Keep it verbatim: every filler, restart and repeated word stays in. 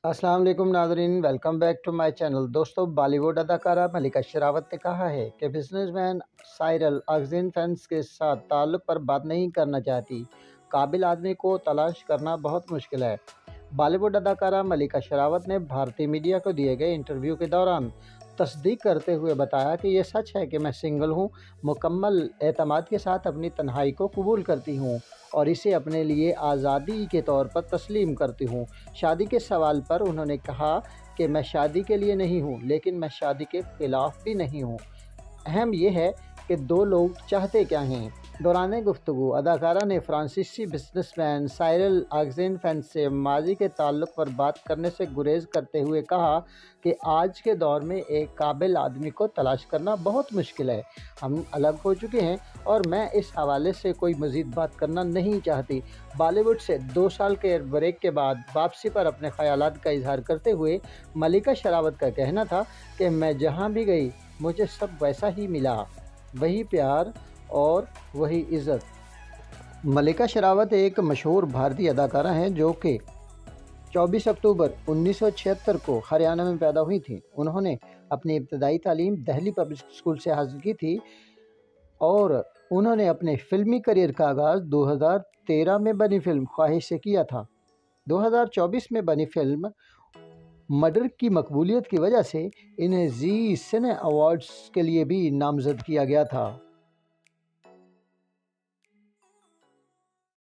अस्सलाम वालेकुम नाज़रीन, welcome back to my channel. दोस्तों, बॉलीवुड अदाकारा मलिका शेरावत ने कहा है कि बिजनेसमैन साइरल ऑक्सीजन-फैंस के साथ ताल्लुक़ पर बात नहीं करना चाहती। काबिल आदमी को तलाश करना बहुत मुश्किल है। बॉलीवुड अदाकारा मलिका शेरावत ने भारतीय मीडिया को दिए गए इंटरव्यू के दौरान तस्दीक करते हुए बताया कि ये सच है कि मैं सिंगल हूँ, मुकम्मल एतमाद के साथ अपनी तन्हाई को कबूल करती हूँ और इसे अपने लिए आज़ादी के तौर पर तस्लीम करती हूँ। शादी के सवाल पर उन्होंने कहा कि मैं शादी के लिए नहीं हूँ, लेकिन मैं शादी के ख़िलाफ़ भी नहीं हूँ। अहम यह है कि दो लोग चाहते क्या हैं। दौरान गुफ्तगू अदाकारा ने फ्रांसीसी बिजनेसमैन साइरल ऑक्सीजन-फैंस से माजी के ताल्लुक़ पर बात करने से गुरेज करते हुए कहा कि आज के दौर में एक काबिल आदमी को तलाश करना बहुत मुश्किल है। हम अलग हो चुके हैं और मैं इस हवाले से कोई मज़ीद बात करना नहीं चाहती। बॉलीवुड से दो साल के ब्रेक के बाद वापसी पर अपने ख़यालात का इजहार करते हुए मलिका शेरावत का कहना था कि मैं जहाँ भी गई मुझे सब वैसा ही मिला, वही प्यार और वही इज़्ज़त। मलिका शेरावत एक मशहूर भारतीय अदाकारा हैं जो कि चौबीस अक्टूबर उन्नीस सौ छिहत्तर को हरियाणा में पैदा हुई थीं। उन्होंने अपनी इब्तदाई तालीम दिल्ली पब्लिक स्कूल से हासिल की थी और उन्होंने अपने फ़िल्मी करियर का आगाज़ दो हज़ार तेरह में बनी फ़िल्म ख्वाहिश से किया था। दो हज़ार चौबीस में बनी फ़िल्म मर्डर की मकबूलियत की वजह से इन्हें ज़ी सिने अवार्ड्स के लिए भी नामज़द किया गया था।